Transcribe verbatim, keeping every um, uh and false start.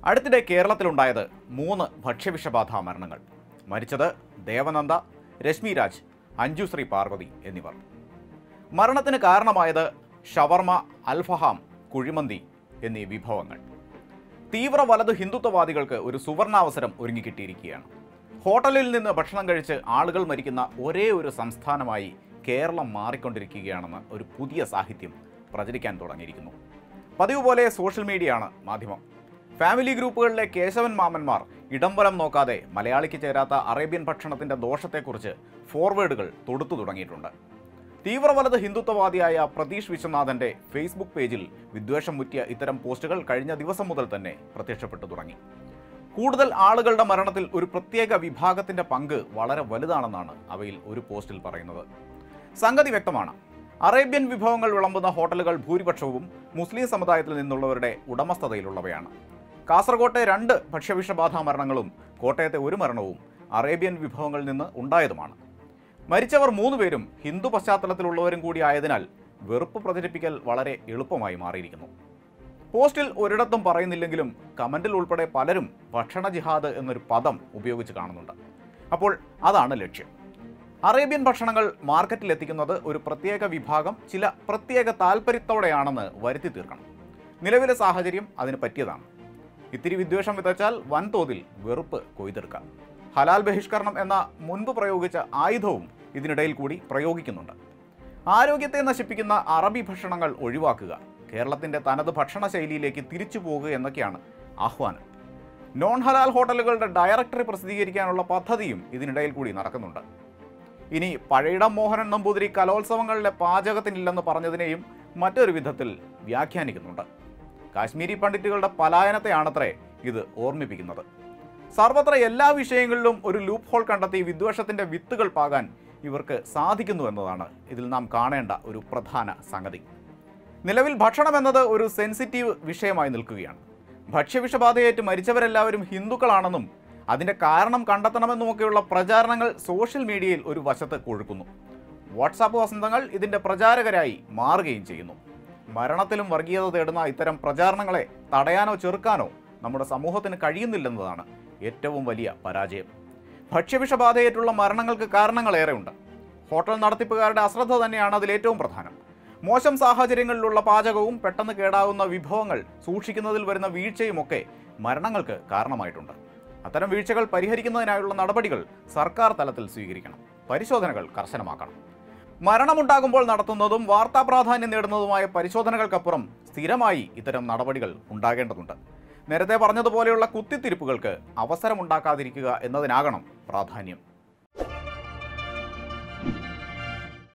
അടുത്തിടെ കേരളത്തിലുണ്ടായത് മൂന്ന് ഭക്ഷ്യവിഷബാധ മരണങ്ങൾ. മരിച്ചത് ദേവനന്ദ, രശ്മി രാജ്, അഞ്ജുശ്രീ പാർവതി എന്നിവർ. മരണത്തിന് കാരണമായത് ഷവർമ, അൽഫഹാം, കുഴിമന്തി എന്നീ വിഭവങ്ങൾ. തീവ്ര വലത് ഹിന്ദുത്വവാദികൾക്ക് ഒരു സുവർണാവസരം ഒരുങ്ങിക്കിട്ടിയിരിക്കുകയാണ്. ഹോട്ടലിൽ നിന്ന് ഭക്ഷണം കഴിച്ച് ആളുകൾ മരിക്കുന്ന ഒരേ ഒരു സംസ്ഥാനമായി കേരളം മാറിക്കൊണ്ടിരിക്കുകയാണെന്ന് ഒരു പുതിയ സാഹിത്യം പ്രചരിക്കാൻ തുടങ്ങിയിരിക്കുന്നു. പതിവ് പോലെ സോഷ്യൽ മീഡിയയാണ് മാധ്യമം. ഫാമിലി ഗ്രൂപ്പുകളിലെ കേശവൻ മാമന്മാർ ഇടംവലം നോക്കാതെ മലയാളിക്ക് ചേരാത്ത അറേബ്യൻ ഭക്ഷണത്തിൻ്റെ ദോഷത്തെക്കുറിച്ച് ഫോർവേഡുകൾ തൊടുത്തു തുടങ്ങിയിട്ടുണ്ട്. തീവ്രവലത് ഹിന്ദുത്വവാദിയായ പ്രതീഷ് വിശ്വനാഥൻ്റെ ഫേസ്ബുക്ക് പേജിൽ വിദ്വേഷം മുറ്റിയ ഇത്തരം പോസ്റ്റുകൾ കഴിഞ്ഞ ദിവസം മുതൽ തന്നെ പ്രത്യക്ഷപ്പെട്ടു തുടങ്ങി. കൂടുതൽ ആളുകളുടെ മരണത്തിൽ ഒരു പ്രത്യേക വിഭാഗത്തിൻ്റെ പങ്ക് വളരെ വലുതാണെന്നാണ് അവയിൽ ഒരു പോസ്റ്റിൽ പറയുന്നത്. സംഗതി വ്യക്തമാണ്. അറേബ്യൻ വിഭവങ്ങൾ വിളമ്പുന്ന ഹോട്ടലുകൾ ഭൂരിപക്ഷവും മുസ്ലിം സമുദായത്തിൽ നിന്നുള്ളവരുടെ ഉടമസ്ഥതയിലുള്ളവയാണ്. കാസർകോട്ടെ രണ്ട് ഭക്ഷ്യവിഷബാധ മരണങ്ങളും കോട്ടയത്തെ ഒരു മരണവും അറേബ്യൻ വിഭവങ്ങളിൽ നിന്ന് ഉണ്ടായതുമാണ്. മരിച്ചവർ മൂന്ന് പേരും ഹിന്ദു പശ്ചാത്തലത്തിലുള്ളവരും കൂടി ആയതിനാൽ വെറുപ്പ് പ്രചരിപ്പിക്കൽ വളരെ എളുപ്പമായി മാറിയിരിക്കുന്നു. പോസ്റ്റിൽ ഒരിടത്തും പറയുന്നില്ലെങ്കിലും കമന്റിൽ ഉൾപ്പെടെ പലരും ഭക്ഷണ ജിഹാദ് എന്നൊരു പദം ഉപയോഗിച്ച് കാണുന്നുണ്ട്. അപ്പോൾ അതാണ് ലക്ഷ്യം. അറേബ്യൻ ഭക്ഷണങ്ങൾ മാർക്കറ്റിൽ എത്തിക്കുന്നത് ഒരു പ്രത്യേക വിഭാഗം ചില പ്രത്യേക താൽപ്പര്യത്തോടെയാണെന്ന് വരുത്തി തീർക്കണം. നിലവിലെ സാഹചര്യം അതിന് പറ്റിയതാണ്. ഇത്തിരി വിദ്വേഷം വിതച്ചാൽ വൻതോതിൽ വെറുപ്പ് കൊയ്തെടുക്കാം. ഹലാൽ ബഹിഷ്കരണം എന്ന മുൻപ് പ്രയോഗിച്ച ആയുധവും ഇതിനിടയിൽ കൂടി പ്രയോഗിക്കുന്നുണ്ട്. ആരോഗ്യത്തെ നശിപ്പിക്കുന്ന അറബി ഭക്ഷണങ്ങൾ ഒഴിവാക്കുക, കേരളത്തിൻ്റെ തനത് ഭക്ഷണ ശൈലിയിലേക്ക് തിരിച്ചു പോകുക എന്നൊക്കെയാണ് ആഹ്വാനം. നോൺ ഹലാൽ ഹോട്ടലുകളുടെ ഡയറക്ടറി പ്രസിദ്ധീകരിക്കാനുള്ള പദ്ധതിയും ഇതിനിടയിൽ കൂടി നടക്കുന്നുണ്ട്. ഇനി പഴയിടം മോഹനൻ നമ്പൂതിരി കലോത്സവങ്ങളിലെ പാചകത്തിനില്ലെന്ന് പറഞ്ഞതിനെയും മറ്റൊരു വിധത്തിൽ വ്യാഖ്യാനിക്കുന്നുണ്ട്. കാശ്മീരി പണ്ഡിറ്റുകളുടെ പലായനത്തെയാണത്രേ ഇത് ഓർമ്മിപ്പിക്കുന്നത്. സർവത്ര എല്ലാ വിഷയങ്ങളിലും ഒരു ലൂപ്പ് ഹോൾ കണ്ടെത്തി വിദ്വേഷത്തിൻ്റെ വിത്തുകൾ പാകാൻ ഇവർക്ക് സാധിക്കുന്നു എന്നതാണ് ഇതിൽ നാം കാണേണ്ട ഒരു പ്രധാന സംഗതി. നിലവിൽ ഭക്ഷണം എന്നത് ഒരു സെൻസിറ്റീവ് വിഷയമായി നിൽക്കുകയാണ്. ഭക്ഷ്യവിഷബാധയേറ്റ് മരിച്ചവരെല്ലാവരും ഹിന്ദുക്കളാണെന്നും അതിൻ്റെ കാരണം കണ്ടെത്തണമെന്നുമൊക്കെയുള്ള പ്രചാരണങ്ങൾ സോഷ്യൽ മീഡിയയിൽ ഒരു വശത്ത് കൊഴുക്കുന്നു. വാട്സാപ്പ് വസന്തങ്ങൾ ഇതിൻ്റെ പ്രചാരകരായി മാറുകയും ചെയ്യുന്നു. മരണത്തിലും വർഗീയത തേടുന്ന ഇത്തരം പ്രചാരണങ്ങളെ തടയാനോ ചെറുക്കാനോ നമ്മുടെ സമൂഹത്തിന് കഴിയുന്നില്ലെന്നതാണ് ഏറ്റവും വലിയ പരാജയം. ഭക്ഷ്യവിഷബാധയേറ്റുള്ള മരണങ്ങൾക്ക് കാരണങ്ങളേറെയുണ്ട്. ഹോട്ടൽ നടത്തിപ്പുകാരുടെ അശ്രദ്ധ തന്നെയാണ് അതിലേറ്റവും പ്രധാനം. മോശം സാഹചര്യങ്ങളിലുള്ള പാചകവും പെട്ടെന്ന് കേടാവുന്ന വിഭവങ്ങൾ സൂക്ഷിക്കുന്നതിൽ വരുന്ന വീഴ്ചയുമൊക്കെ മരണങ്ങൾക്ക് കാരണമായിട്ടുണ്ട്. അത്തരം വീഴ്ചകൾ പരിഹരിക്കുന്നതിനായുള്ള നടപടികൾ സർക്കാർ തലത്തിൽ സ്വീകരിക്കണം. പരിശോധനകൾ കർശനമാക്കണം. മരണമുണ്ടാകുമ്പോൾ നടത്തുന്നതും വാർത്താ പ്രാധാന്യം നേടുന്നതുമായ പരിശോധനകൾക്കപ്പുറം സ്ഥിരമായി ഇത്തരം നടപടികൾ ഉണ്ടാകേണ്ടതുണ്ട്. നേരത്തെ പറഞ്ഞതുപോലെയുള്ള കുത്തിത്തിരിപ്പുകൾക്ക് അവസരമുണ്ടാക്കാതിരിക്കുക എന്നതിനാകണം പ്രാധാന്യം.